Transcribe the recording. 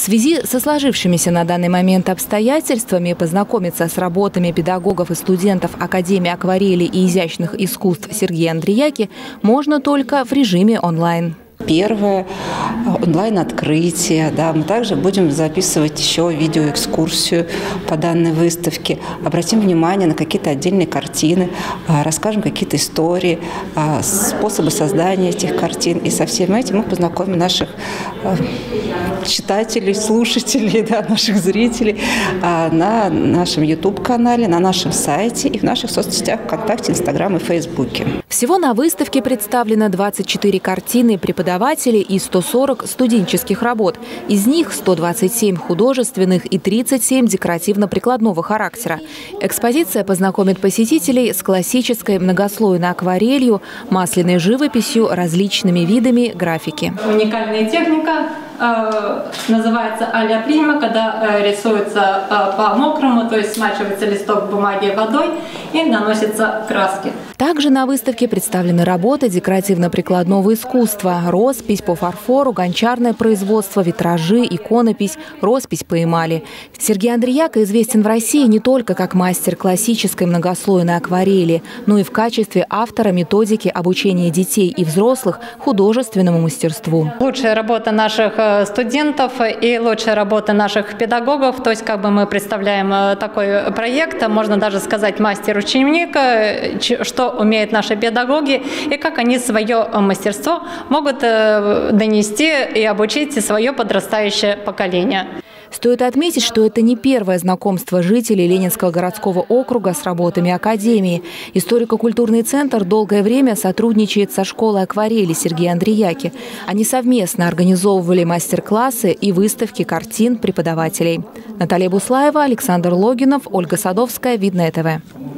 связи со сложившимися на данный момент обстоятельствами познакомиться с работами педагогов и студентов Академии акварели и изящных искусств Сергея Андреяки можно только в режиме онлайн. Первое онлайн-открытие. Да. Мы также будем записывать еще видеоэкскурсию по данной выставке. Обратим внимание на какие-то отдельные картины, расскажем какие-то истории, способы создания этих картин. И со всем этим мы познакомим наших читателей, слушателей, да, наших зрителей на нашем YouTube-канале, на нашем сайте и в наших соцсетях ВКонтакте, Инстаграм и Фейсбуке. Всего на выставке представлено 24 картины преподавателей и 140 студенческих работ. Из них 127 художественных и 37 декоративно-прикладного характера. Экспозиция познакомит посетителей с классической многослойной акварелью, масляной живописью, различными видами графики. Уникальная техника называется а-ля прима, когда рисуется по мокрому, то есть смачивается листок бумаги водой и наносятся краски. Также на выставке представлены работы декоративно-прикладного искусства, роспись по фарфору, гончарное производство, витражи, иконопись, роспись по эмали. Сергей Андреяка известен в России не только как мастер классической многослойной акварели, но и в качестве автора методики обучения детей и взрослых художественному мастерству. Лучшая работа наших студентов и лучшая работа наших педагогов, то есть как бы мы представляем такой проект, можно даже сказать мастер-ученик, что умеют наши педагоги и как они свое мастерство могут донести и обучить свое подрастающее поколение. Стоит отметить, что это не первое знакомство жителей Ленинского городского округа с работами Академии. Историко-культурный центр долгое время сотрудничает со школой акварели Сергея Андреяки. Они совместно организовывали мастер-классы и выставки картин преподавателей. Наталья Буслаева, Александр Логинов, Ольга Садовская, Видное ТВ.